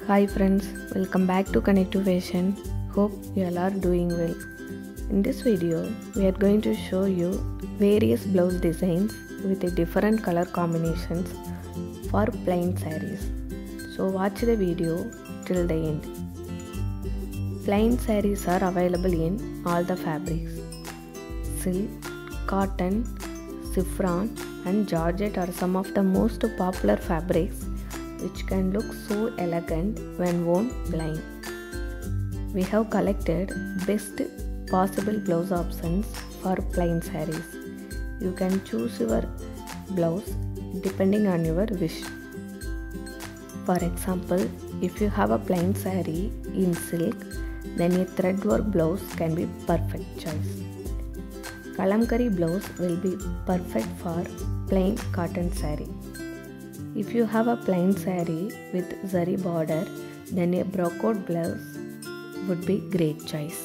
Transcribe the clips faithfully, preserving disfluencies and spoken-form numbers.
Hi friends, welcome back to Connective Fashion. Hope you all are doing well. In this video, we are going to show you various blouse designs with the different color combinations for plain sarees. So watch the video till the end. Plain sarees are available in all the fabrics. Silk, cotton, saffron and georgette are some of the most popular fabrics which can look so elegant when worn plain. We have collected best possible blouse options for plain sarees. You can choose your blouse depending on your wish. For example, if you have a plain saree in silk, then a threadwork blouse can be perfect choice. Kalamkari blouse will be perfect for plain cotton saree. If you have a plain saree with zari border, then a brocade blouse would be great choice.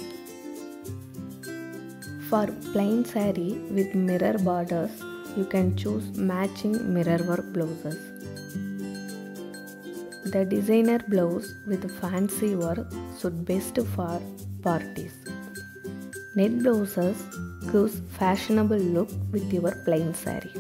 For plain saree with mirror borders, you can choose matching mirror work blouses. The designer blouse with fancy work suit best for parties. Net blouses gives fashionable look with your plain saree.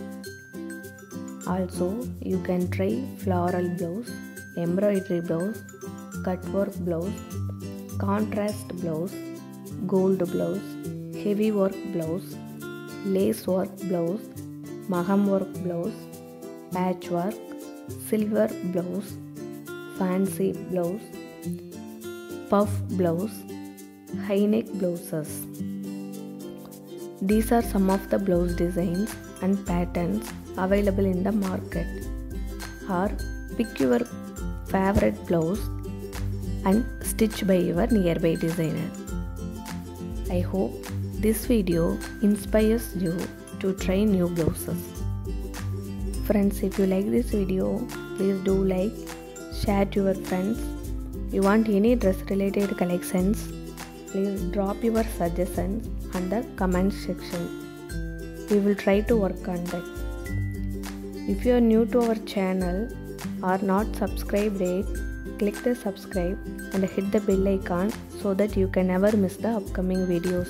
Also, you can try floral blouse, embroidery blouse, cutwork blouse, contrast blouse, gold blouse, heavy work blouse, lace work blouse, maham work blouse, patchwork, silver blouse, fancy blouse, puff blouse, high neck blouses. These are some of the blouse designs and patterns available in the market. Or pick your favorite blouse and stitch by your nearby designer. I hope this video inspires you to try new blouses. Friends, if you like this video, please do like, share to your friends. If you want any dress related collections, please drop your suggestions on the comment section. We will try to work on that. If you are new to our channel or not subscribed yet, click the subscribe and hit the bell icon so that you can never miss the upcoming videos.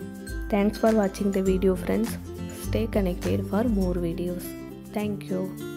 Thanks for watching the video, friends. Stay connected for more videos. Thank you.